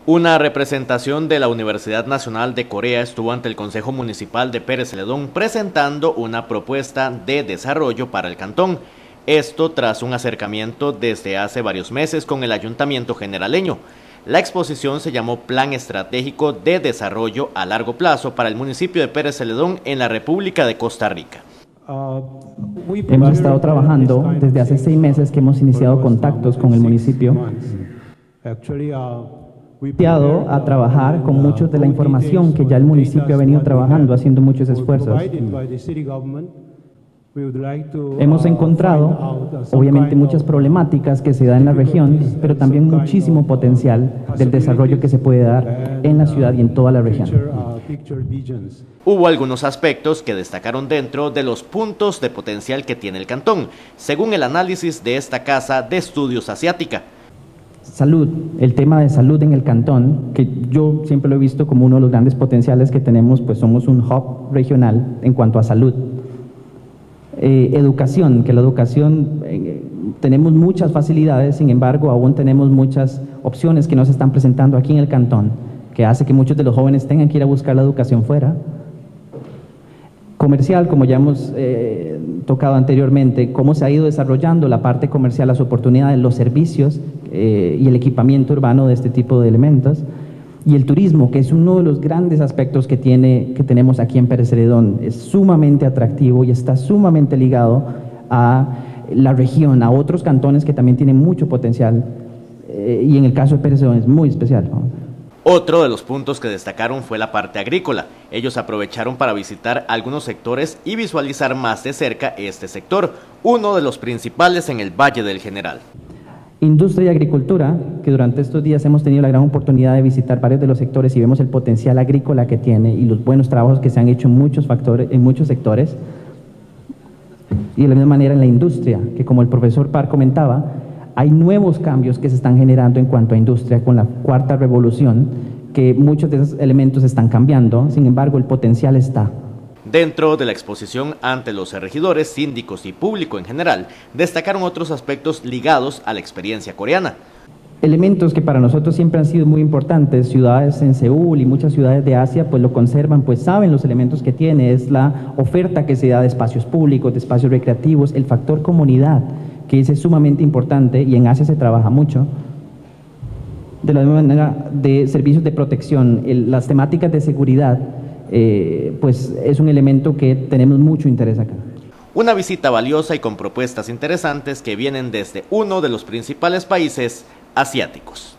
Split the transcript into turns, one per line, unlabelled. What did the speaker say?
Una representación de la Universidad Nacional de Corea estuvo ante el Consejo Municipal de Pérez Celedón presentando una propuesta de desarrollo para el cantón. Esto tras un acercamiento desde hace varios meses con el Ayuntamiento generaleño. La exposición se llamó Plan Estratégico de Desarrollo a Largo Plazo para el municipio de Pérez Celedón en la República de Costa Rica.
Hemos estado trabajando desde hace 6 meses que hemos iniciado contactos con el municipio. A trabajar con muchos de la información que ya el municipio ha venido trabajando, haciendo muchos esfuerzos. Hemos encontrado, obviamente, muchas problemáticas que se dan en la región, pero también muchísimo potencial del desarrollo que se puede dar en la ciudad y en toda la región.
Hubo algunos aspectos que destacaron dentro de los puntos de potencial que tiene el cantón, según el análisis de esta casa de estudios asiática.
Salud, el tema de salud en el cantón, que yo siempre lo he visto como uno de los grandes potenciales que tenemos, pues somos un hub regional en cuanto a salud. Educación, que la educación tenemos muchas facilidades, sin embargo aún tenemos muchas opciones que no se están presentando aquí en el cantón, que hace que muchos de los jóvenes tengan que ir a buscar la educación fuera. Comercial, como ya hemos tocado anteriormente, cómo se ha ido desarrollando la parte comercial, las oportunidades, los servicios y el equipamiento urbano de este tipo de elementos. Y el turismo, que es uno de los grandes aspectos que tenemos aquí en Pérez Celedón, es sumamente atractivo y está sumamente ligado a la región, a otros cantones que también tienen mucho potencial, y en el caso de Pérez Celedón es muy especial, ¿no?
Otro de los puntos que destacaron fue la parte agrícola. Ellos aprovecharon para visitar algunos sectores y visualizar más de cerca este sector, uno de los principales en el Valle del General.
Industria y agricultura, que durante estos días hemos tenido la gran oportunidad de visitar varios de los sectores y vemos el potencial agrícola que tiene y los buenos trabajos que se han hecho en muchos sectores. Y de la misma manera en la industria, que como el profesor Parr comentaba, hay nuevos cambios que se están generando en cuanto a industria con la cuarta revolución, que muchos de esos elementos están cambiando, sin embargo el potencial está.
Dentro de la exposición ante los regidores, síndicos y público en general, destacaron otros aspectos ligados a la experiencia coreana.
Elementos que para nosotros siempre han sido muy importantes, ciudades en Seúl y muchas ciudades de Asia pues lo conservan, pues saben los elementos que tiene, es la oferta que se da de espacios públicos, de espacios recreativos, el factor comunidad, que es sumamente importante y en Asia se trabaja mucho. De la misma manera de servicios de protección, las temáticas de seguridad, pues es un elemento que tenemos mucho interés acá.
Una visita valiosa y con propuestas interesantes que vienen desde uno de los principales países asiáticos.